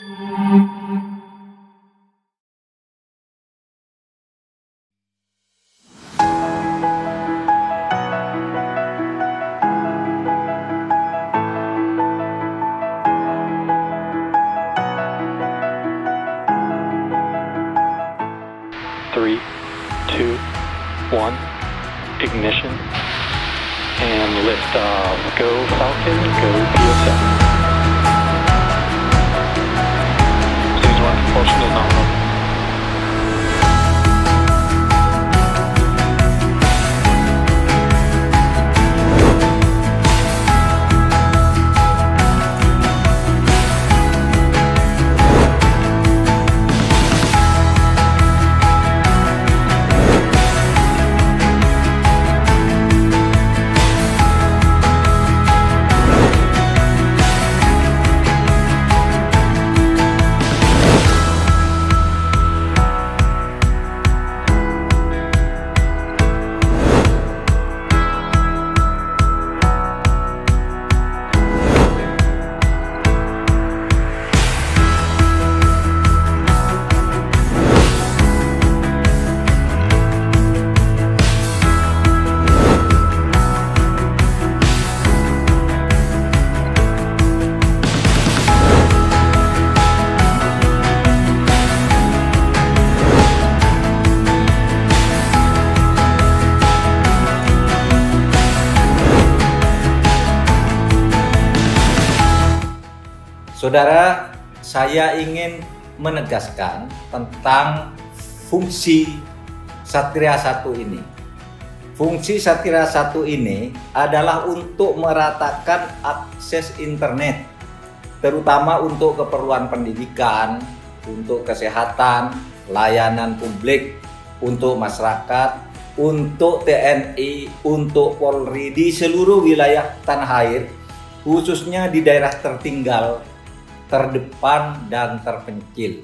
Three, two, one, ignition, and lift off. Go Falcon, go PSL. Stage one propulsion is nominal. Saudara, saya ingin menegaskan tentang fungsi Satria 1 ini. Fungsi Satria 1 ini adalah untuk meratakan akses internet, terutama untuk keperluan pendidikan, untuk kesehatan, layanan publik, untuk masyarakat, untuk TNI, untuk Polri di seluruh wilayah tanah air, khususnya di daerah tertinggal, terdepan, dan terpencil.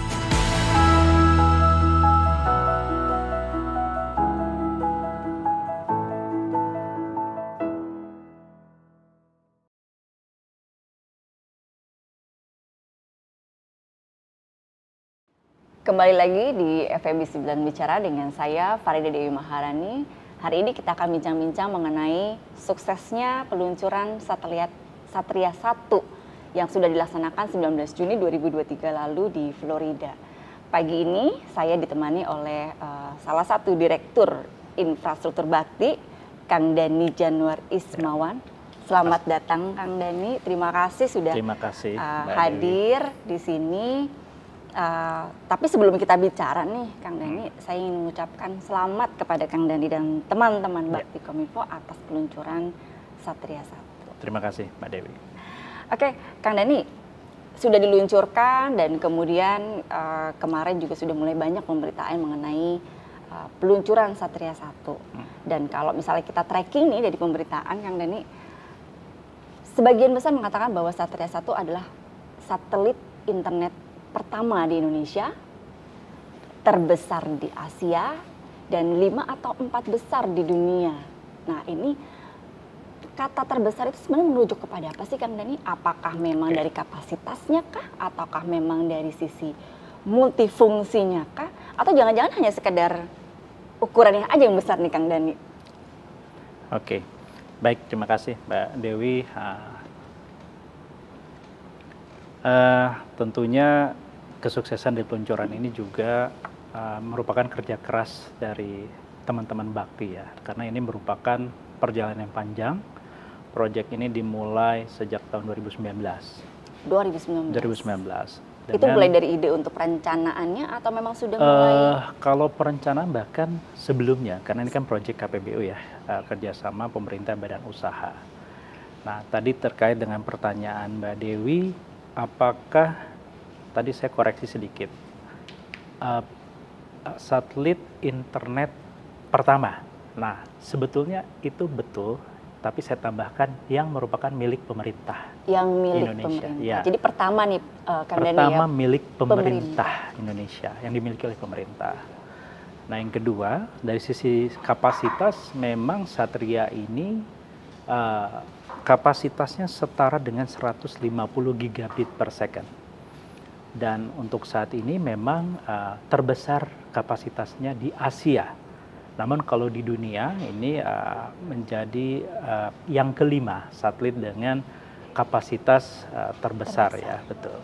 Kembali lagi di FEB 9 Bicara dengan saya, Farida Dewi Maharani. Hari ini kita akan bincang-bincang mengenai suksesnya peluncuran satelit Satria 1 yang sudah dilaksanakan 19 Juni 2023 lalu di Florida. Pagi ini saya ditemani oleh salah satu Direktur Infrastruktur Bakti, Kang Dhani Januar Ismawan. Selamat datang Kang Dhani, terima kasih sudah hadir di sini. Tapi sebelum kita bicara nih Kang Dhani, saya ingin mengucapkan selamat kepada Kang Dhani dan teman-teman Bakti Kominfo atas peluncuran Satria 1. Terima kasih Mbak Dewi. Oke, Kang Dhani, sudah diluncurkan dan kemudian kemarin juga sudah mulai banyak pemberitaan mengenai peluncuran Satria 1. Dan kalau misalnya kita tracking nih dari pemberitaan Kang Dhani, sebagian besar mengatakan bahwa Satria 1 adalah satelit internet pertama di Indonesia, terbesar di Asia, dan 5 atau 4 besar di dunia. Nah ini kata terbesar itu sebenarnya merujuk kepada apa sih Kang Dhani? Apakah memang dari kapasitasnya kah? Ataukah memang dari sisi multifungsinya kah? Atau jangan-jangan hanya sekedar ukurannya aja yang besar nih Kang Dhani? Oke, baik, terima kasih Mbak Dewi. Tentunya kesuksesan di peluncuran ini juga merupakan kerja keras dari teman-teman Bakti ya, karena ini merupakan perjalanan yang panjang. Proyek ini dimulai sejak tahun 2019. 2019. Dengan, itu mulai dari ide untuk perencanaannya atau memang sudah mulai? Kalau perencanaan bahkan sebelumnya, karena ini kan proyek KPBU ya, kerjasama pemerintah badan usaha. Nah tadi terkait dengan pertanyaan Mbak Dewi, apakah, tadi saya koreksi sedikit, satelit internet pertama. Nah sebetulnya itu betul, tapi saya tambahkan yang merupakan milik pemerintah. Yang milik Indonesia. Pemerintah. Ya. Jadi pertama nih, Kang Dhani, pertama milik pemerintah Indonesia, yang dimiliki oleh pemerintah. Nah yang kedua, dari sisi kapasitas, memang Satria ini kapasitasnya setara dengan 150 gigabit per second. Dan untuk saat ini memang terbesar kapasitasnya di Asia. Namun kalau di dunia ini menjadi yang kelima satelit dengan kapasitas terbesar ya, betul.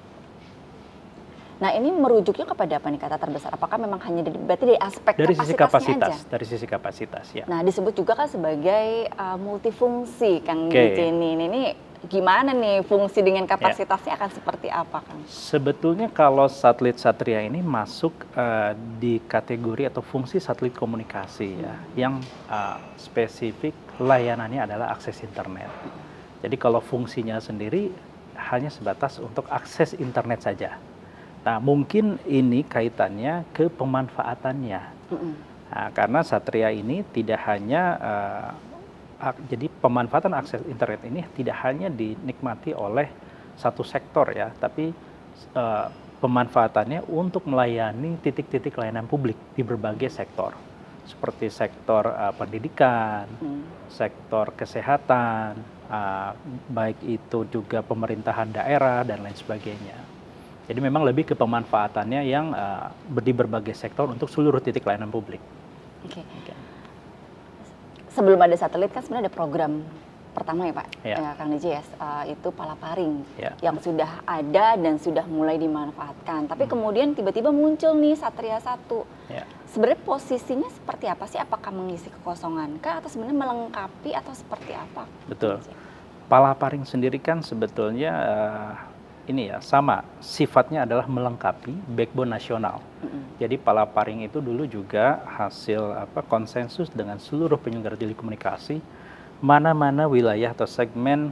Nah ini merujuknya kepada apa nih kata terbesar? Apakah memang hanya berarti dari aspek dari sisi kapasitas aja? Dari sisi kapasitas ya. Nah disebut juga kan sebagai multifungsi Kang Okay. Jeni. Ini gimana nih fungsi dengan kapasitasnya akan seperti apa Kang? Sebetulnya kalau satelit Satria ini masuk di kategori atau fungsi satelit komunikasi ya, yang spesifik layanannya adalah akses internet. Jadi kalau fungsinya sendiri hanya sebatas untuk akses internet saja. Nah, mungkin ini kaitannya ke pemanfaatannya. Nah, karena Satria ini tidak hanya jadi pemanfaatan akses internet ini tidak hanya dinikmati oleh satu sektor ya, tapi pemanfaatannya untuk melayani titik-titik layanan publik di berbagai sektor, seperti sektor pendidikan, sektor kesehatan, baik itu juga pemerintahan daerah dan lain sebagainya. Jadi memang lebih ke pemanfaatannya yang di berbagai sektor untuk seluruh titik layanan publik. Oke. Sebelum ada satelit kan sebenarnya ada program pertama ya Pak, Kang DJS, itu Palaparing yang sudah ada dan sudah mulai dimanfaatkan. Tapi kemudian tiba-tiba muncul nih Satria 1. Sebenarnya posisinya seperti apa sih? Apakah mengisi kekosongan kah atau sebenarnya melengkapi atau seperti apa? Betul. Palaparing sendiri kan sebetulnya ini ya sama sifatnya adalah melengkapi backbone nasional. Jadi Palaparing itu dulu juga hasil konsensus dengan seluruh penyelenggara telekomunikasi, mana-mana wilayah atau segmen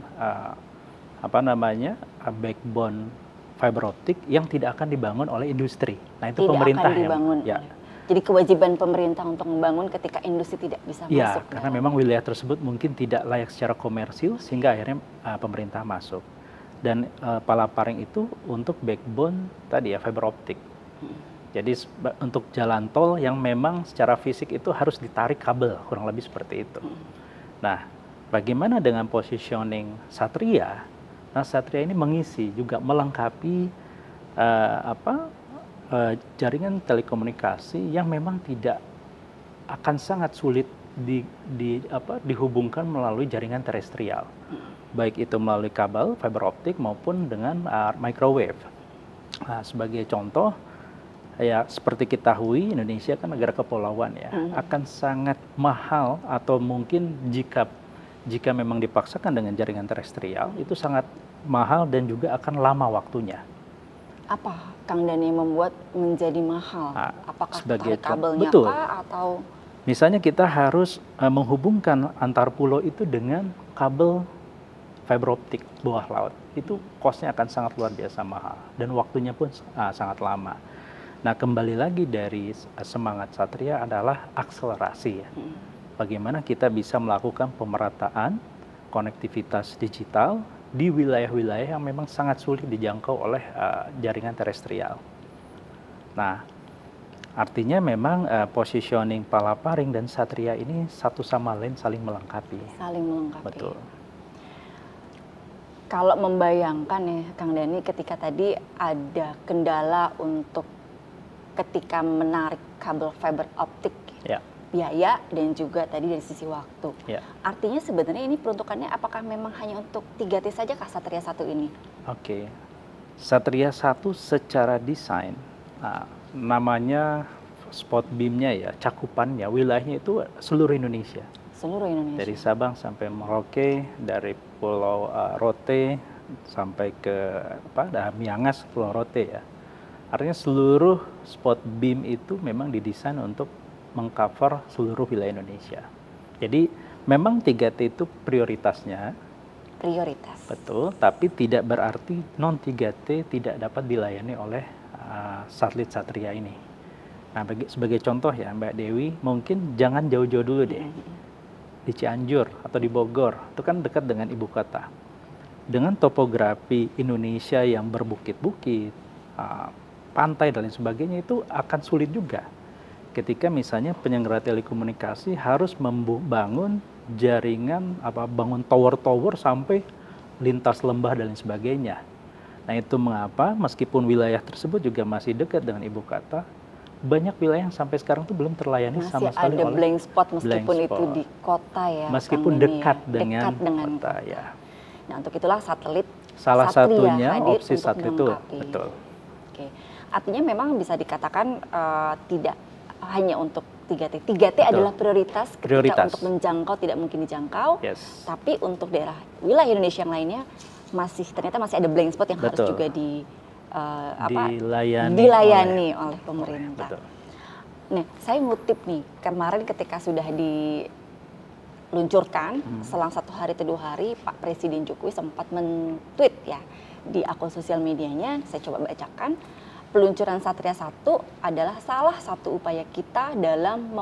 backbone fiber optik yang tidak akan dibangun oleh industri. Nah itu tidak pemerintah akan dibangun. Jadi kewajiban pemerintah untuk membangun ketika industri tidak bisa masuk. Karena memang wilayah tersebut mungkin tidak layak secara komersil sehingga akhirnya pemerintah masuk. Dan Palaparing itu untuk backbone tadi ya fiber optik. Jadi untuk jalan tol yang memang secara fisik itu harus ditarik kabel, kurang lebih seperti itu. Nah, bagaimana dengan positioning Satria? Nah, Satria ini mengisi juga melengkapi jaringan telekomunikasi yang memang tidak akan sangat sulit dihubungkan melalui jaringan terestrial. Baik itu melalui kabel fiber optik maupun dengan microwave. Nah, sebagai contoh, ya seperti kita ketahui Indonesia kan negara kepulauan ya, akan sangat mahal atau mungkin jika memang dipaksakan dengan jaringan terestrial itu sangat mahal dan juga akan lama waktunya. Apa Kang Dani yang membuat menjadi mahal? Apakah sebagai kabelnya betul. Atau misalnya kita harus menghubungkan antar pulau itu dengan kabel fiber optik bawah laut, itu cost-nya akan sangat luar biasa mahal dan waktunya pun sangat lama. Nah, kembali lagi dari semangat Satria adalah akselerasi ya. Bagaimana kita bisa melakukan pemerataan konektivitas digital di wilayah-wilayah yang memang sangat sulit dijangkau oleh jaringan terestrial. Nah, artinya memang positioning Palaparing dan Satria ini satu sama lain saling melengkapi. Saling melengkapi. Betul. Kalau membayangkan ya Kang Dani ketika tadi ada kendala untuk ketika menarik kabel fiber optik, biaya dan juga tadi dari sisi waktu. Artinya sebenarnya ini peruntukannya apakah memang hanya untuk 3T saja kah Satria 1 ini? Oke. Satria 1 secara desain namanya spot beam-nya ya, cakupannya, wilayahnya itu seluruh Indonesia. Seluruh Indonesia. Dari Sabang sampai Merauke, dari Pulau Rote sampai ke Miangas, Pulau Rote ya. Artinya seluruh spot beam itu memang didesain untuk mengcover seluruh wilayah Indonesia. Jadi memang 3T itu prioritasnya. Prioritas. Betul, tapi tidak berarti non 3T tidak dapat dilayani oleh satelit Satria ini. Nah, sebagai contoh ya Mbak Dewi, mungkin jangan jauh-jauh dulu deh. Di Cianjur atau di Bogor, itu kan dekat dengan ibu kota. Dengan topografi Indonesia yang berbukit-bukit, pantai dan lain sebagainya, itu akan sulit juga. Ketika misalnya penyelenggara telekomunikasi harus membangun jaringan, bangun tower-tower sampai lintas lembah dan lain sebagainya. Nah itu mengapa meskipun wilayah tersebut juga masih dekat dengan ibu kota, banyak wilayah yang sampai sekarang tuh belum terlayani Masih sama sekali ada oleh blank spot meskipun blank itu spot. di kota ya. Meskipun Kang Denny dekat ya. dengan kota kota. ya. Nah untuk itulah satelit Salah Satria satunya hadir opsi untuk satelit itu melengkapi. betul. Oke, artinya memang bisa dikatakan tidak hanya untuk 3T. 3T Betul. adalah prioritas ketika Prioritas. untuk menjangkau tidak mungkin dijangkau. Yes. Tapi untuk daerah wilayah Indonesia yang lainnya ternyata masih ada blank spot yang harus Betul. juga dilayani oleh pemerintah. Betul. Nah, saya ngutip nih kemarin ketika sudah diluncurkan selang 1 hari atau 2 hari, Pak Presiden Jokowi sempat men-tweet ya di akun sosial medianya. Saya coba bacakan. Peluncuran Satria 1 adalah salah satu upaya kita dalam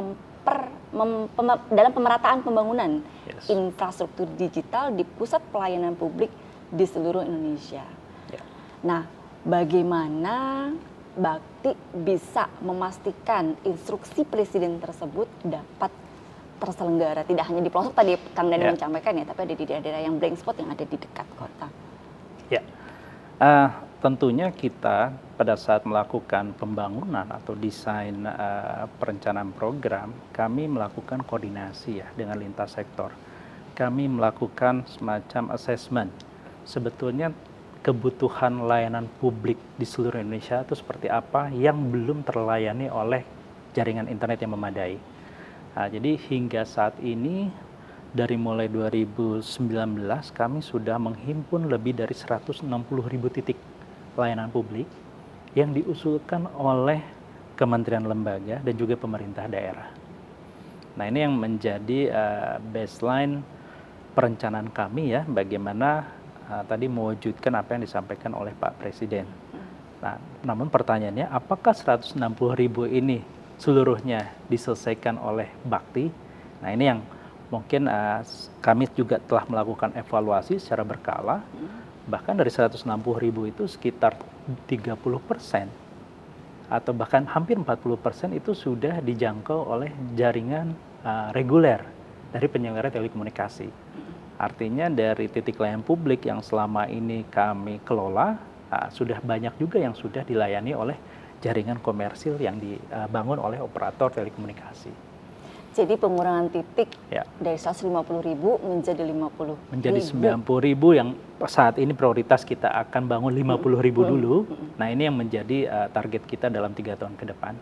dalam pemerataan pembangunan Yes. infrastruktur digital di pusat pelayanan publik di seluruh Indonesia. Ya. Nah, bagaimana Bakti bisa memastikan instruksi Presiden tersebut dapat terselenggara, tidak hanya di pelosok tadi Kang Dhani Ya. menyampaikan ya, tapi ada di daerah-daerah yang blank spot yang ada di dekat kota. Ya, tentunya kita pada saat melakukan pembangunan atau desain perencanaan program, kami melakukan koordinasi ya dengan lintas sektor. Kami melakukan semacam assessment. Sebetulnya kebutuhan layanan publik di seluruh Indonesia itu seperti apa yang belum terlayani oleh jaringan internet yang memadai. Nah, jadi hingga saat ini dari mulai 2019 kami sudah menghimpun lebih dari 160.000 titik layanan publik yang diusulkan oleh kementerian lembaga dan juga pemerintah daerah. Nah ini yang menjadi baseline perencanaan kami ya, bagaimana tadi mewujudkan apa yang disampaikan oleh Pak Presiden. Nah, namun pertanyaannya, apakah 160.000 ini seluruhnya diselesaikan oleh Bakti? Nah ini yang mungkin kami juga telah melakukan evaluasi secara berkala. Bahkan dari 160.000 itu sekitar 30% atau bahkan hampir 40% itu sudah dijangkau oleh jaringan reguler dari penyelenggara telekomunikasi. Artinya dari titik layanan publik yang selama ini kami kelola, sudah banyak juga yang sudah dilayani oleh jaringan komersil yang dibangun oleh operator telekomunikasi. Jadi pengurangan titik Ya. dari 150.000 menjadi 50.000. Menjadi 90.000 yang saat ini prioritas kita akan bangun 50.000 dulu. Nah ini yang menjadi target kita dalam 3 tahun ke depan.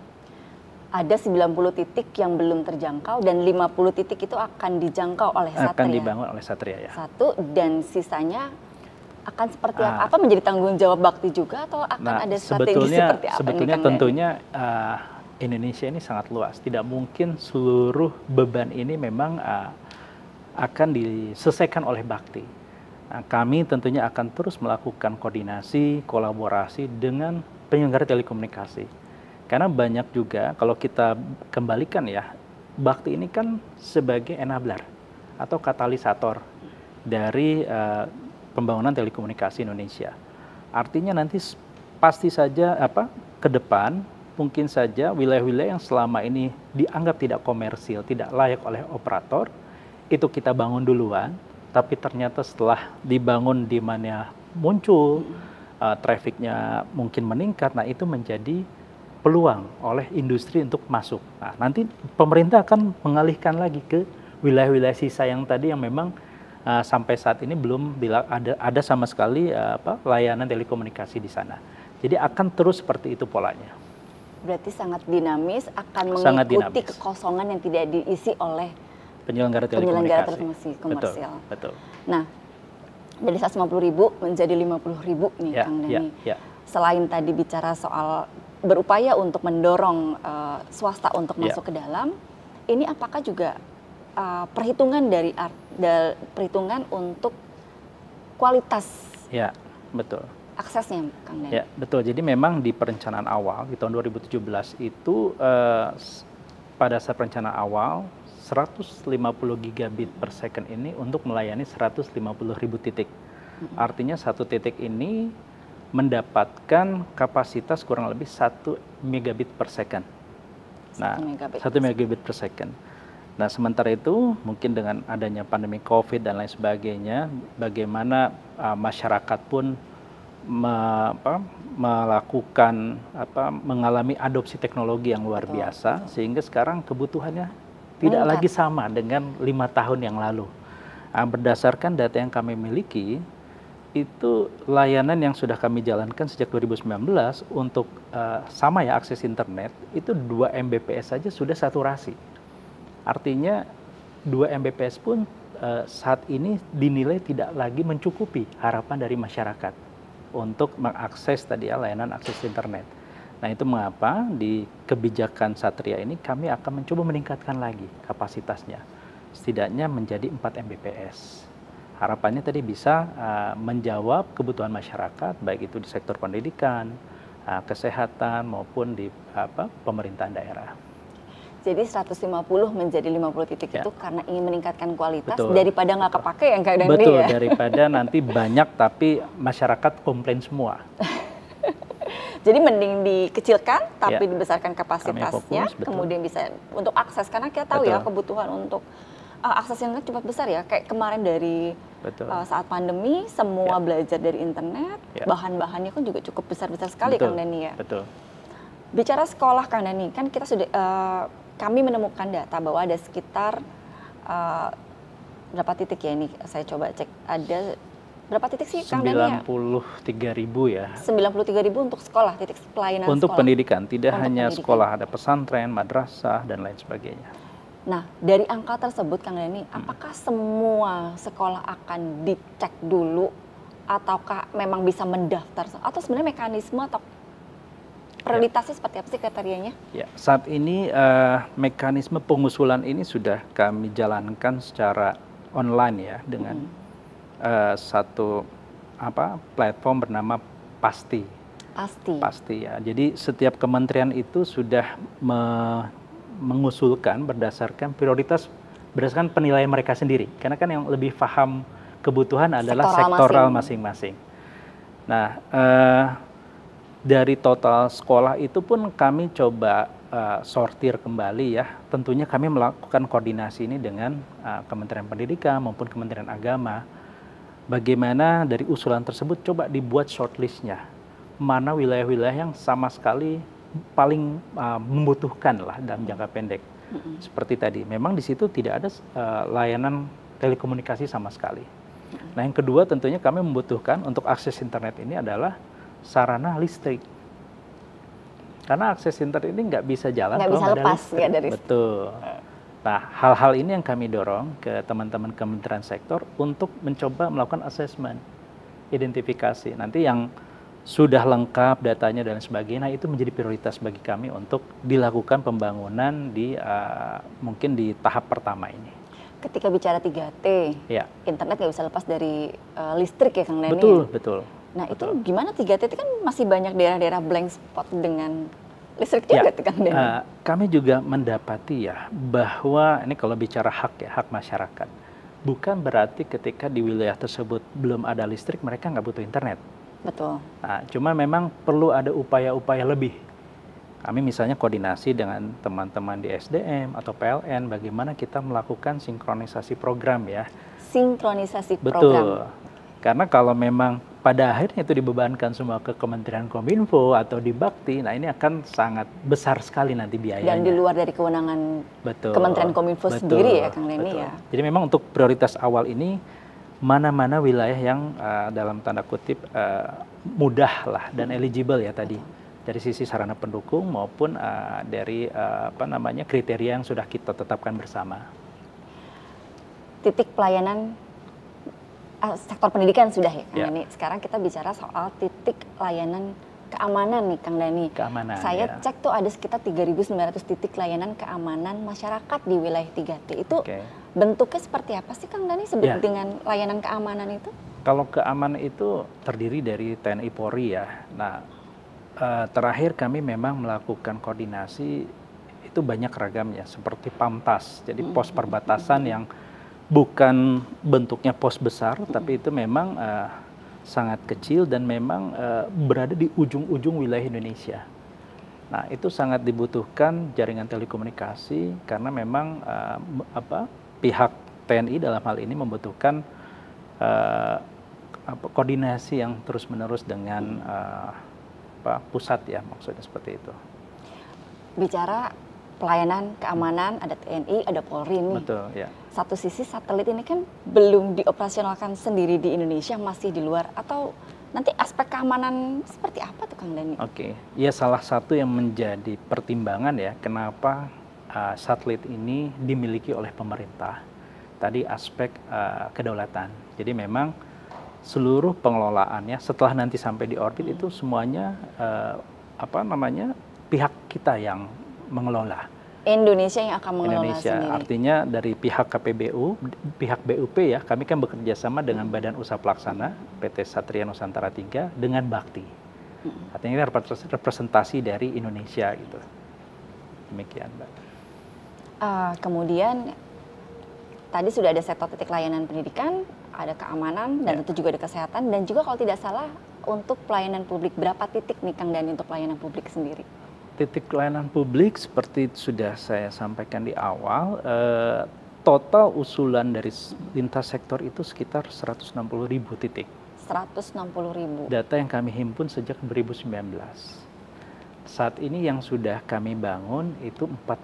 Ada 90 titik yang belum terjangkau dan 50 titik itu akan dijangkau oleh Satria. Akan dibangun oleh Satria ya. Satu, dan sisanya akan seperti apa? Apa menjadi tanggung jawab Bakti juga atau akan ada strategi seperti apa? Sebetulnya tentunya Indonesia ini sangat luas. Tidak mungkin seluruh beban ini memang akan diselesaikan oleh Bakti. Nah, kami tentunya akan terus melakukan koordinasi, kolaborasi dengan penyelenggara telekomunikasi. Karena banyak juga kalau kita kembalikan ya, Bakti ini kan sebagai enabler atau katalisator dari pembangunan telekomunikasi Indonesia. Artinya nanti pasti saja ke depan mungkin saja wilayah-wilayah yang selama ini dianggap tidak komersil, tidak layak oleh operator, itu kita bangun duluan, tapi ternyata setelah dibangun di mana muncul trafficnya mungkin meningkat, nah itu menjadi peluang oleh industri untuk masuk. Nah, nanti pemerintah akan mengalihkan lagi ke wilayah-wilayah sisa yang tadi yang memang sampai saat ini belum ada sama sekali layanan telekomunikasi di sana. Jadi akan terus seperti itu polanya. Berarti sangat dinamis, akan Sangat mengikuti dinamis. kekosongan yang tidak diisi oleh penyelenggara telekomunikasi komersial. Betul. Nah, dari 150.000 menjadi 50.000 nih, Kang Dhani. Ya. Selain tadi bicara soal berupaya untuk mendorong swasta untuk masuk ke dalam, ini apakah juga perhitungan perhitungan untuk kualitas Ya, betul. aksesnya, Kang Dhani? Ya, betul. Jadi memang di perencanaan awal di tahun 2017 itu pada saat perencanaan awal 150 gigabit per second ini untuk melayani 150.000 titik. Artinya satu titik ini mendapatkan kapasitas kurang lebih 1 megabit per second. Nah, 1 megabit per second. Nah, sementara itu mungkin dengan adanya pandemi COVID dan lain sebagainya, bagaimana masyarakat pun melakukan mengalami adopsi teknologi yang luar biasa, sehingga sekarang kebutuhannya tidak lagi sama dengan 5 tahun yang lalu. Berdasarkan data yang kami miliki, itu layanan yang sudah kami jalankan sejak 2019 untuk sama ya akses internet, itu 2 Mbps saja sudah saturasi. Artinya 2 Mbps pun saat ini dinilai tidak lagi mencukupi harapan dari masyarakat untuk mengakses tadi ya layanan akses internet. Nah, itu mengapa di kebijakan Satria ini kami akan mencoba meningkatkan lagi kapasitasnya, setidaknya menjadi 4 Mbps. Harapannya tadi bisa menjawab kebutuhan masyarakat, baik itu di sektor pendidikan, kesehatan maupun di pemerintahan daerah. Jadi 150 menjadi 50 titik itu karena ingin meningkatkan kualitas. Betul. Daripada nggak kepake yang kadang ya. Betul, daripada nanti banyak tapi masyarakat komplain semua. Jadi mending dikecilkan tapi dibesarkan kapasitasnya, fokus, kemudian bisa untuk akses, karena kita tahu ya kebutuhan untuk akses internet cepat besar ya. Kayak kemarin dari saat pandemi semua belajar dari internet, bahan-bahannya kan juga cukup besar-besar sekali Kang Dhani ya. Betul. Bicara sekolah Kang Dhani, kan kita sudah kami menemukan data bahwa ada sekitar berapa titik ya ini saya coba cek, ada berapa titik sih Kang Dhani ya? 93.000 ya. 93.000 untuk sekolah, titik pelayanan untuk sekolah. Pendidikan, tidak Untuk hanya pendidikan. sekolah, ada pesantren, madrasah dan lain sebagainya. Nah, dari angka tersebut Kang Dhani, apakah semua sekolah akan dicek dulu ataukah memang bisa mendaftar, atau sebenarnya mekanisme atau prioritasnya seperti apa sih kriterianya? Ya, saat ini mekanisme pengusulan ini sudah kami jalankan secara online ya dengan satu platform bernama Pasti. Pasti ya. Jadi setiap kementerian itu sudah mengusulkan berdasarkan prioritas, berdasarkan penilaian mereka sendiri. Karena kan yang lebih paham kebutuhan adalah sektoral masing-masing. Nah, dari total sekolah itu pun kami coba sortir kembali ya. Tentunya kami melakukan koordinasi ini dengan Kementerian Pendidikan maupun Kementerian Agama. Bagaimana dari usulan tersebut coba dibuat shortlistnya. Mana wilayah-wilayah yang sama sekali paling membutuhkan lah dalam jangka pendek. Seperti tadi, memang di situ tidak ada layanan telekomunikasi sama sekali. Nah, yang kedua tentunya kami membutuhkan untuk akses internet ini adalah sarana listrik. Karena akses internet ini nggak bisa jalan kalau nggak ada listrik. Ya, dari Betul. Nah, hal-hal ini yang kami dorong ke teman-teman kementerian sektor untuk mencoba melakukan assessment, identifikasi. Nanti yang sudah lengkap datanya dan sebagainya, itu menjadi prioritas bagi kami untuk dilakukan pembangunan di mungkin di tahap pertama ini. Ketika bicara 3T, internet nggak bisa lepas dari listrik ya Kang Dhani? Betul, betul. Nah, itu gimana 3T itu kan masih banyak daerah-daerah blank spot dengan listrik juga Kang Dhani? Kami juga mendapati ya bahwa ini kalau bicara hak masyarakat, bukan berarti ketika di wilayah tersebut belum ada listrik mereka nggak butuh internet. Betul. Nah, cuma memang perlu ada upaya-upaya lebih. Kami misalnya koordinasi dengan teman-teman di SDM atau PLN, bagaimana kita melakukan sinkronisasi program ya. Sinkronisasi program. Betul. Karena kalau memang pada akhirnya itu dibebankan semua ke Kementerian Kominfo atau di Bakti, nah ini akan sangat besar sekali nanti biayanya. Dan di luar dari kewenangan Kementerian Kominfo sendiri ya Kang Dhani ya. Jadi memang untuk prioritas awal ini mana-mana wilayah yang dalam tanda kutip mudah lah dan eligible ya tadi dari sisi sarana pendukung maupun dari kriteria yang sudah kita tetapkan bersama. Titik pelayanan sektor pendidikan sudah ya Kang Dhani. Sekarang kita bicara soal titik layanan keamanan nih Kang Dhani. Keamanan. Saya cek tuh ada sekitar 3.900 titik layanan keamanan masyarakat di wilayah 3T. Itu bentuknya seperti apa sih Kang Dhani dengan layanan keamanan itu? Kalau keamanan itu terdiri dari TNI Polri ya. Nah, terakhir kami memang melakukan koordinasi itu banyak ragamnya seperti PAMTAS. Jadi pos perbatasan yang bukan bentuknya pos besar tapi itu memang sangat kecil dan memang berada di ujung-ujung wilayah Indonesia. Nah, itu sangat dibutuhkan jaringan telekomunikasi karena memang pihak TNI dalam hal ini membutuhkan koordinasi yang terus-menerus dengan pusat ya, maksudnya seperti itu. Bicara pelayanan keamanan, ada TNI, ada Polri nih. Betul, ya. Satu sisi satelit ini kan belum dioperasionalkan sendiri di Indonesia, masih di luar, atau nanti aspek keamanan seperti apa tuh Kang Dhani? Oke, ya salah satu yang menjadi pertimbangan ya kenapa satelit ini dimiliki oleh pemerintah. Tadi aspek kedaulatan. Jadi memang seluruh pengelolaannya setelah nanti sampai di orbit itu semuanya pihak kita yang mengelola. Indonesia yang akan mengelola Indonesia, sendiri. artinya dari pihak KPBU, pihak BUP ya, kami kan bekerja sama dengan Badan Usaha Pelaksana PT Satria Nusantara 3 dengan Bakti. Artinya representasi dari Indonesia gitu. Demikian, Mbak. Kemudian tadi sudah ada sektor titik layanan pendidikan, ada keamanan, dan tentu juga ada kesehatan, dan juga kalau tidak salah untuk pelayanan publik, berapa titik nih Kang Dhani untuk pelayanan publik sendiri? Titik layanan publik seperti sudah saya sampaikan di awal, total usulan dari lintas sektor itu sekitar 160.000 titik. 160.000. Data yang kami himpun sejak 2019. Saat ini yang sudah kami bangun itu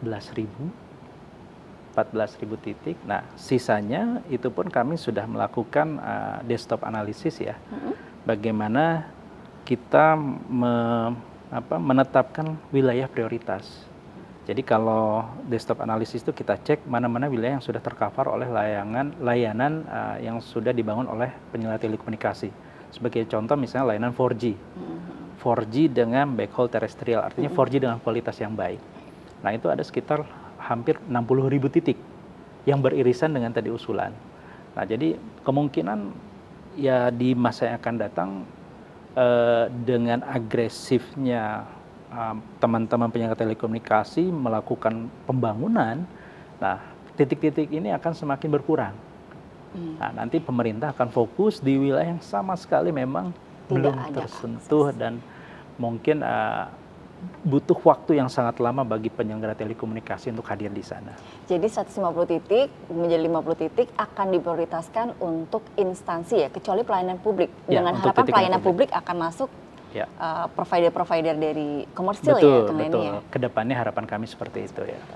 14.000 titik. Nah, sisanya itu pun kami sudah melakukan desktop analisis ya. Bagaimana kita menetapkan wilayah prioritas. Jadi kalau desktop analisis itu kita cek mana-mana wilayah yang sudah tercover oleh layanan yang sudah dibangun oleh penyelenggara telekomunikasi. Sebagai contoh misalnya layanan 4G. 4G dengan backhaul terestrial, artinya 4G dengan kualitas yang baik. Nah, itu ada sekitar hampir 60.000 titik yang beririsan dengan tadi usulan. Nah, jadi kemungkinan ya di masa yang akan datang dengan agresifnya teman-teman penyelenggara telekomunikasi melakukan pembangunan, nah titik-titik ini akan semakin berkurang. Nah, nanti pemerintah akan fokus di wilayah yang sama sekali memang belum tersentuh dan mungkin butuh waktu yang sangat lama bagi penyelenggara telekomunikasi untuk hadir di sana. Jadi 150 titik menjadi 50 titik akan diprioritaskan untuk instansi ya, kecuali pelayanan publik. Ya, dengan harapan pelayanan publik akan masuk ya. Provider-provider dari komersil ya, Kang Dhani ya. Kedepannya harapan kami seperti itu ya.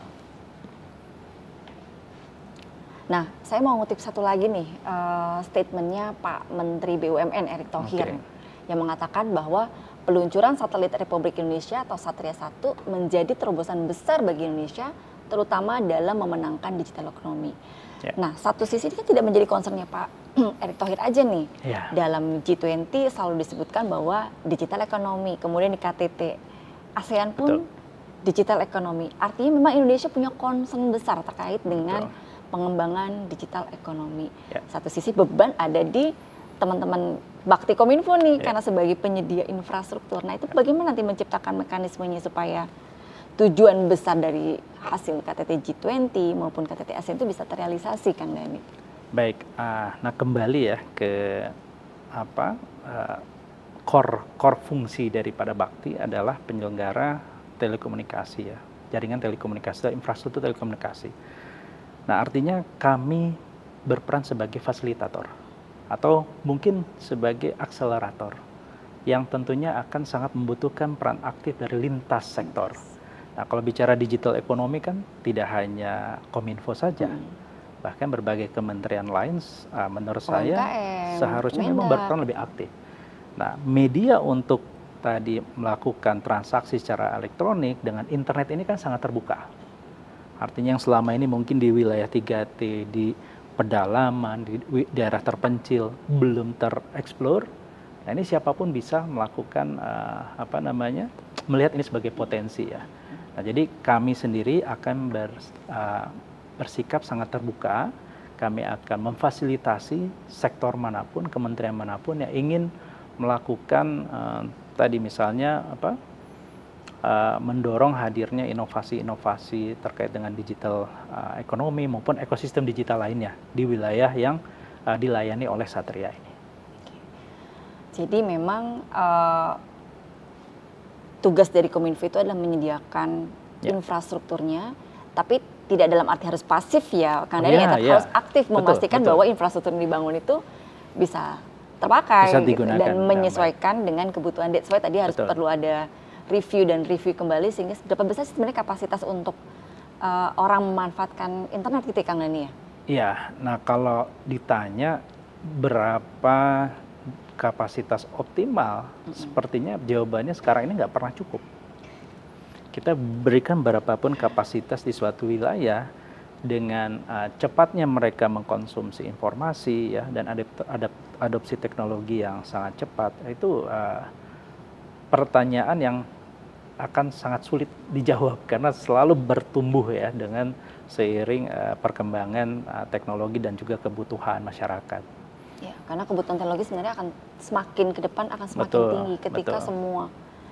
Nah, saya mau ngutip satu lagi nih, statementnya Pak Menteri BUMN Erick Thohir yang mengatakan bahwa peluncuran satelit Republik Indonesia atau Satria 1 menjadi terobosan besar bagi Indonesia, terutama dalam memenangkan digital ekonomi. Ya. Nah, satu sisi ini kan tidak menjadi concernnya Pak Erick Thohir aja nih. Ya. Dalam G20 selalu disebutkan bahwa digital ekonomi, kemudian di KTT ASEAN pun digital ekonomi. Artinya memang Indonesia punya concern besar terkait dengan pengembangan digital ekonomi. Ya. Satu sisi beban ada di teman-teman Bakti Kominfo nih, karena sebagai penyedia infrastruktur. Nah, itu bagaimana nanti menciptakan mekanismenya supaya tujuan besar dari hasil KTT G20 maupun KTT ASEAN itu bisa terrealisasi, Kang Dhani? Baik, nah kembali ya ke core fungsi daripada Bakti adalah penyelenggara telekomunikasi ya, jaringan telekomunikasi dan infrastruktur telekomunikasi. Nah, artinya kami berperan sebagai fasilitator atau mungkin sebagai akselerator yang tentunya akan sangat membutuhkan peran aktif dari lintas sektor. Nah, kalau bicara digital ekonomi kan tidak hanya Kominfo saja, bahkan berbagai kementerian lain menurut saya seharusnya memang berperan lebih aktif. Nah, media untuk tadi melakukan transaksi secara elektronik dengan internet ini kan sangat terbuka. Artinya yang selama ini mungkin di wilayah 3T, di pedalaman, di daerah terpencil belum tereksplor. Nah, ini siapapun bisa melakukan melihat ini sebagai potensi ya. Nah, jadi kami sendiri akan bersikap sangat terbuka. Kami akan memfasilitasi sektor manapun, kementerian manapun yang ingin melakukan tadi misalnya mendorong hadirnya inovasi-inovasi terkait dengan digital ekonomi maupun ekosistem digital lainnya di wilayah yang dilayani oleh Satria ini. Jadi memang tugas dari Kominfo itu adalah menyediakan infrastrukturnya, tapi tidak dalam arti harus pasif ya, karena harus aktif memastikan bahwa infrastruktur yang dibangun itu bisa terpakai Bisa gitu, digunakan dan dengan menyesuaikan dengan kebutuhan. That's why tadi harus Betul. perlu ada review dan review kembali, sehingga berapa besar sih sebenarnya kapasitas untuk orang memanfaatkan internet gitu ya, Kang Dhani ya? Iya, nah kalau ditanya berapa kapasitas optimal, sepertinya jawabannya sekarang ini nggak pernah cukup. Kita berikan berapapun kapasitas di suatu wilayah, dengan cepatnya mereka mengkonsumsi informasi ya, dan adopsi teknologi yang sangat cepat, itu pertanyaan yang akan sangat sulit dijawab karena selalu bertumbuh ya dengan seiring perkembangan teknologi dan juga kebutuhan masyarakat. Ya, karena kebutuhan teknologi sebenarnya akan semakin ke depan akan semakin tinggi ketika semua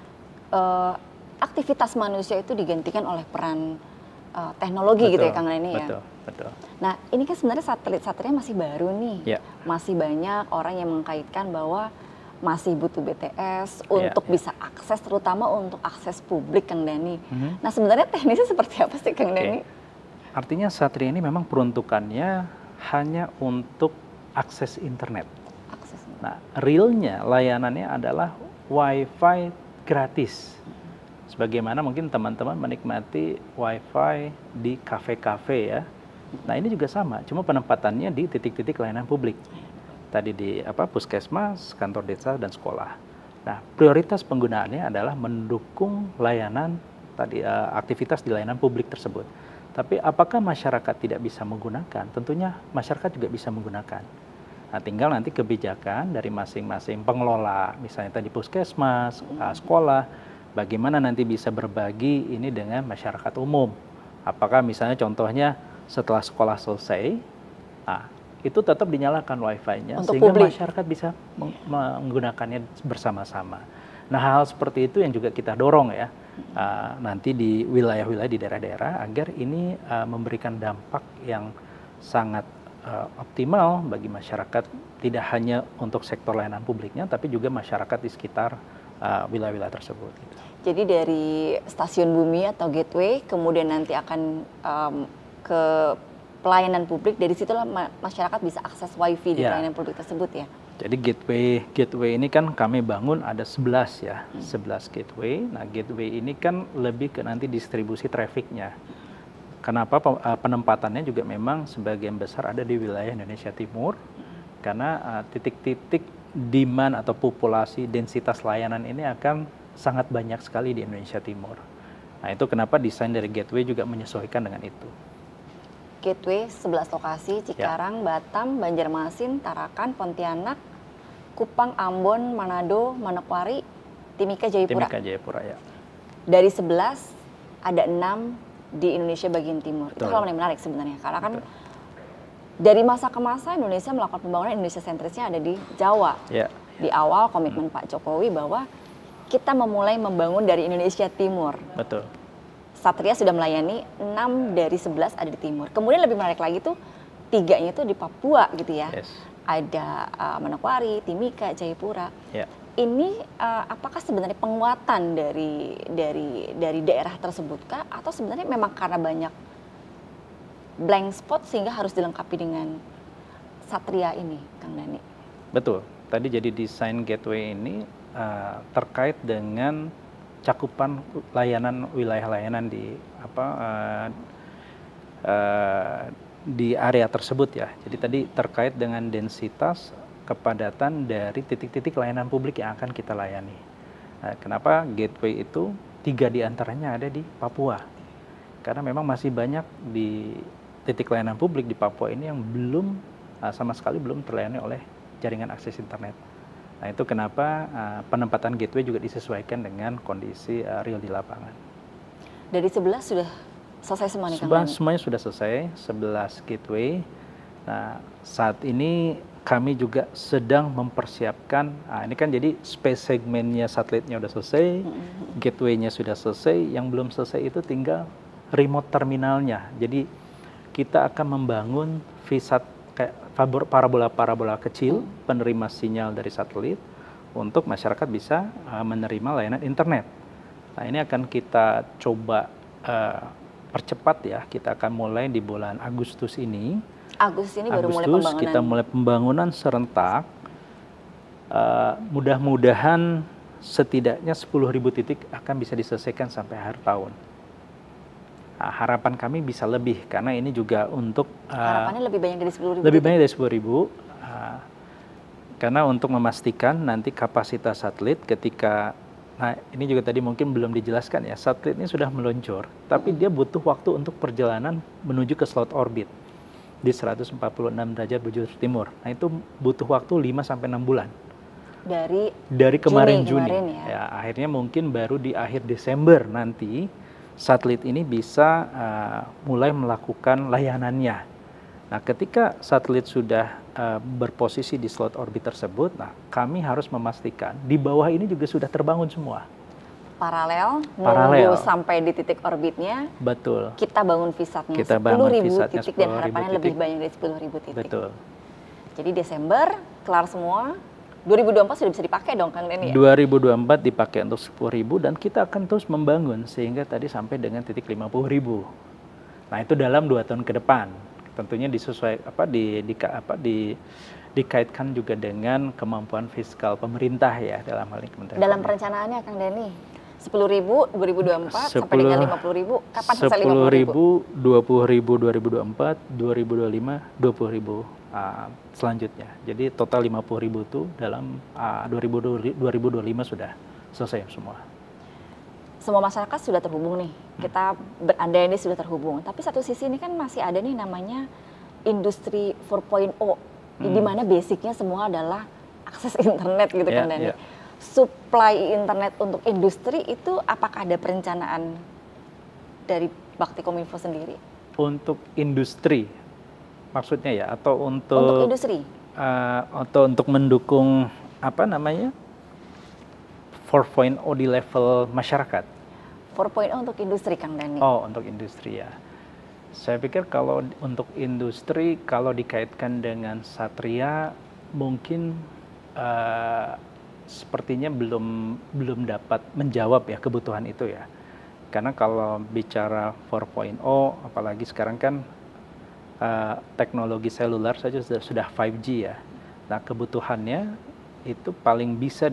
aktivitas manusia itu digantikan oleh peran teknologi gitu ya, Kang Dhani ya. Betul. Nah, ini kan sebenarnya satelit masih baru nih. Masih banyak orang yang mengkaitkan bahwa masih butuh BTS untuk bisa akses, terutama untuk akses publik, Kang Dhani. Nah, sebenarnya teknisnya seperti apa sih, Kang Dhani? Artinya Satria ini memang peruntukannya hanya untuk akses internet. Nah, realnya layanannya adalah Wi-Fi gratis. Sebagaimana mungkin teman-teman menikmati Wi-Fi di kafe-kafe ya. Nah, ini juga sama, cuma penempatannya di titik-titik layanan publik. Tadi di puskesmas, kantor desa, dan sekolah. Nah, prioritas penggunaannya adalah mendukung layanan tadi aktivitas di layanan publik tersebut. Tapi apakah masyarakat tidak bisa menggunakan? Tentunya masyarakat juga bisa menggunakan. Nah, tinggal nanti kebijakan dari masing-masing pengelola, misalnya tadi puskesmas, sekolah, bagaimana nanti bisa berbagi ini dengan masyarakat umum. Apakah misalnya contohnya setelah sekolah selesai, itu tetap dinyalakan Wi-Fi-nya sehingga publik, masyarakat bisa menggunakannya bersama-sama. Nah, hal seperti itu yang juga kita dorong ya, nanti di wilayah-wilayah di daerah-daerah agar ini memberikan dampak yang sangat optimal bagi masyarakat, tidak hanya untuk sektor layanan publiknya, tapi juga masyarakat di sekitar wilayah-wilayah tersebut. Jadi dari stasiun bumi atau gateway, kemudian nanti akan ke pelayanan publik, dari situlah masyarakat bisa akses wifi di pelayanan publik tersebut ya. Jadi gateway ini kan kami bangun ada 11 ya, 11 gateway. Nah, gateway ini kan lebih ke nanti distribusi trafficnya. Kenapa penempatannya juga memang sebagian besar ada di wilayah Indonesia Timur, karena titik-titik demand atau populasi densitas layanan ini akan sangat banyak sekali di Indonesia Timur. Nah, itu kenapa desain dari gateway juga menyesuaikan dengan itu. Gateway 11 lokasi, Cikarang, Batam, Banjarmasin, Tarakan, Pontianak, Kupang, Ambon, Manado, Manokwari, Timika, Jayapura. Timika, Jayapura ya. Dari 11 ada 6 di Indonesia bagian timur. Betul. Itu hal yang menarik sebenarnya, karena kan dari masa ke masa Indonesia melakukan pembangunan Indonesia sentrisnya ada di Jawa. Di awal komitmen Pak Jokowi bahwa kita memulai membangun dari Indonesia Timur. Betul. Satria sudah melayani 6 dari 11 ada di timur. Kemudian lebih menarik lagi tuh 3-nya itu di Papua gitu ya. Ada Manokwari, Timika, Jayapura. Ini apakah sebenarnya penguatan dari daerah tersebut kah, atau sebenarnya memang karena banyak blank spot sehingga harus dilengkapi dengan Satria ini, Kang Dhani? Betul. Tadi jadi desain gateway ini terkait dengan cakupan layanan, wilayah layanan di area tersebut ya. Jadi tadi terkait dengan densitas kepadatan dari titik-titik layanan publik yang akan kita layani. Nah, kenapa gateway itu 3 diantaranya ada di Papua? Karena memang masih banyak di titik layanan publik di Papua ini yang belum sama sekali belum terlayani oleh jaringan akses internet. Nah, itu kenapa penempatan gateway juga disesuaikan dengan kondisi real di lapangan. Dari 11 sudah selesai semua nih, Kang? Semuanya sudah selesai, 11 gateway. Nah, saat ini kami juga sedang mempersiapkan, ini kan jadi space segmennya satelitnya sudah selesai, gateway-nya sudah selesai, yang belum selesai itu tinggal remote terminalnya. Jadi kita akan membangun VSAT kayak parabola kecil penerima sinyal dari satelit untuk masyarakat bisa menerima layanan internet. Nah, ini akan kita coba percepat ya. Kita akan mulai di bulan Agustus ini. Agustus ini baru mulai pembangunan. Kita mulai pembangunan serentak mudah-mudahan setidaknya 10.000 titik akan bisa diselesaikan sampai akhir tahun. Nah, harapan kami bisa lebih karena ini juga untuk Harapannya lebih banyak dari 10.000. lebih banyak dari 10.000 karena untuk memastikan nanti kapasitas satelit ketika, nah ini juga tadi mungkin belum dijelaskan ya, satelit ini sudah meluncur, tapi dia butuh waktu untuk perjalanan menuju ke slot orbit di 146 derajat bujur timur. Nah itu butuh waktu 5-6 bulan. Dari kemarin Juni. Ya, akhirnya mungkin baru di akhir Desember nanti satelit ini bisa mulai melakukan layanannya. Nah, ketika satelit sudah berposisi di slot orbit tersebut, nah kami harus memastikan di bawah ini juga sudah terbangun semua. Paralel. Nunggu sampai di titik orbitnya. Betul. Kita bangun VSAT-nya 10.000 titik dan harapannya lebih banyak dari 10.000 titik. Betul. Jadi Desember kelar semua. 2024 sudah bisa dipakai dong Kang Denny ya? 2024 dipakai untuk 10.000 dan kita akan terus membangun sehingga tadi sampai dengan titik 50.000. Nah itu dalam 2 tahun ke depan. Tentunya dikaitkan juga dengan kemampuan fiskal pemerintah ya dalam hal ini Kementerian. Dalam perencanaannya Kang Denny, 10.000 2024 sampai dengan 50.000, kapan selesai 50.000? 10.000 20.000 2024, 2025 20.000. Selanjutnya. Jadi total 50.000 itu dalam 2025 sudah selesai semua. Semua masyarakat sudah terhubung nih. Kita berandai ini sudah terhubung. Tapi satu sisi ini kan masih ada nih namanya industri 4.0. Di mana basicnya semua adalah akses internet gitu kan Denny. Supply internet untuk industri itu apakah ada perencanaan dari Baktikominfo sendiri? Untuk industri maksudnya ya, atau untuk industri, atau untuk mendukung apa namanya 4.0 di level masyarakat. 4.0 untuk industri Kang Denny. Oh, untuk industri ya. Saya pikir kalau untuk industri, kalau dikaitkan dengan Satria, mungkin sepertinya belum dapat menjawab ya kebutuhan itu ya. Karena kalau bicara 4.0, apalagi sekarang kan teknologi seluler saja sudah 5G ya. Nah kebutuhannya itu paling bisa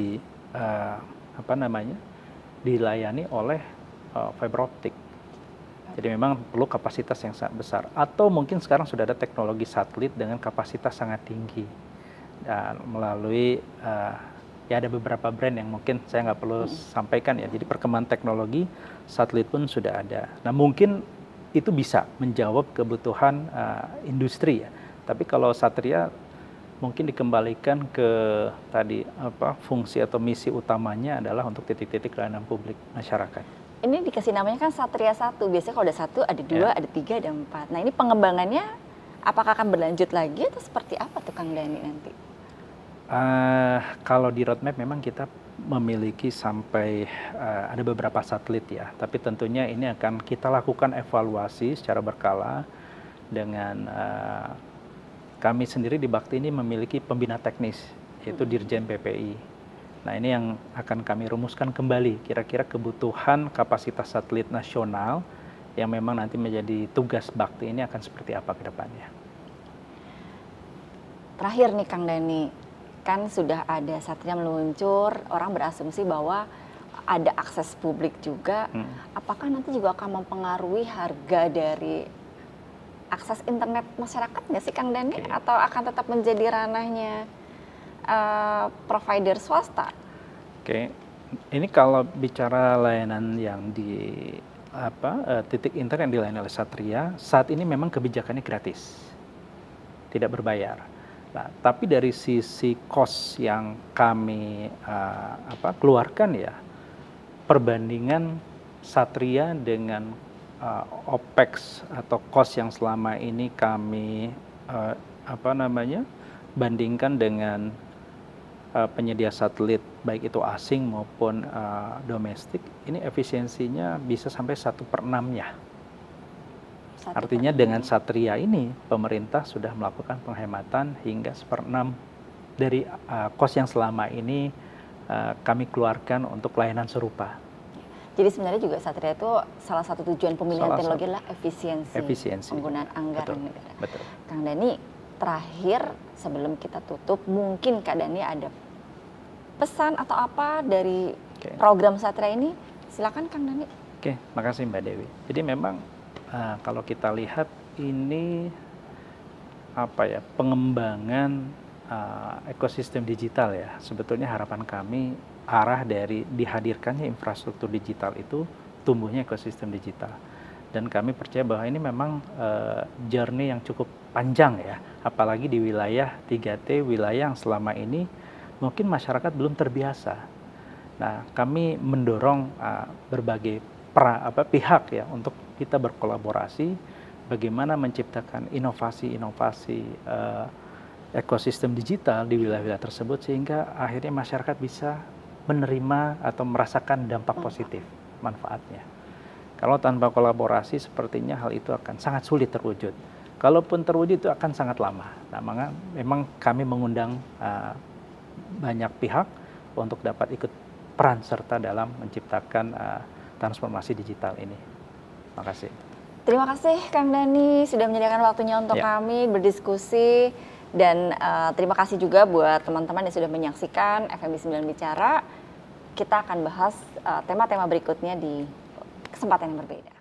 dilayani oleh fiber optik. Jadi memang perlu kapasitas yang sangat besar. Atau mungkin sekarang sudah ada teknologi satelit dengan kapasitas sangat tinggi. Dan melalui ya ada beberapa brand yang mungkin saya nggak perlu sampaikan ya. Jadi perkembangan teknologi satelit pun sudah ada. Nah mungkin itu bisa menjawab kebutuhan industri ya. Tapi kalau Satria mungkin dikembalikan ke tadi fungsi atau misi utamanya adalah untuk titik-titik layanan publik masyarakat. Ini dikasih namanya kan Satria 1. Biasanya kalau ada 1, ada 2, ada 3, ada 4. Nah ini pengembangannya apakah akan berlanjut lagi atau seperti apa tuh Kang Denny nanti? Kalau di roadmap memang kita memiliki sampai ada beberapa satelit ya, tapi tentunya ini akan kita lakukan evaluasi secara berkala dengan kami sendiri di Bakti ini memiliki pembina teknis yaitu Dirjen PPI. Nah ini yang akan kami rumuskan kembali kira-kira kebutuhan kapasitas satelit nasional yang memang nanti menjadi tugas Bakti ini akan seperti apa ke depannya. Terakhir nih Kang Denny, kan sudah ada Satria meluncur, orang berasumsi bahwa ada akses publik juga. Apakah nanti juga akan mempengaruhi harga dari akses internet masyarakat nggak sih Kang Denny? Atau akan tetap menjadi ranahnya provider swasta? Ini kalau bicara layanan yang di titik internet yang dilayani oleh Satria, saat ini memang kebijakannya gratis, tidak berbayar. Nah, tapi dari sisi cost yang kami keluarkan ya, perbandingan Satria dengan OPEX atau cost yang selama ini kami bandingkan dengan penyedia satelit baik itu asing maupun domestik, ini efisiensinya bisa sampai 1/6-nya. Artinya dengan Satria ini pemerintah sudah melakukan penghematan hingga 1/6 dari kos yang selama ini kami keluarkan untuk layanan serupa. Jadi sebenarnya juga Satria itu salah satu tujuan pemilihan teknologi adalah efisiensi penggunaan anggaran negara. Betul. Kang Denny, terakhir sebelum kita tutup, mungkin Kak Denny ada pesan atau apa dari Oke. program Satria ini? Silakan Kang Dhani. Oke, makasih Mbak Dewi. Jadi memang kalau kita lihat ini apa ya, pengembangan ekosistem digital ya. Sebetulnya harapan kami arah dari dihadirkannya infrastruktur digital itu tumbuhnya ekosistem digital. Dan kami percaya bahwa ini memang journey yang cukup panjang ya, apalagi di wilayah 3T, wilayah yang selama ini mungkin masyarakat belum terbiasa. Nah, kami mendorong berbagai pihak ya untuk kita berkolaborasi bagaimana menciptakan inovasi-inovasi ekosistem digital di wilayah-wilayah tersebut sehingga akhirnya masyarakat bisa menerima atau merasakan dampak positif manfaatnya. Kalau tanpa kolaborasi sepertinya hal itu akan sangat sulit terwujud. Kalaupun terwujud itu akan sangat lama. Nah, memang kami mengundang banyak pihak untuk dapat ikut peran serta dalam menciptakan transformasi digital ini. Terima kasih. Terima kasih Kang Dhani sudah menyediakan waktunya untuk kami berdiskusi, dan terima kasih juga buat teman-teman yang sudah menyaksikan FMI 9 Bicara. Kita akan bahas tema-tema berikutnya di kesempatan yang berbeda.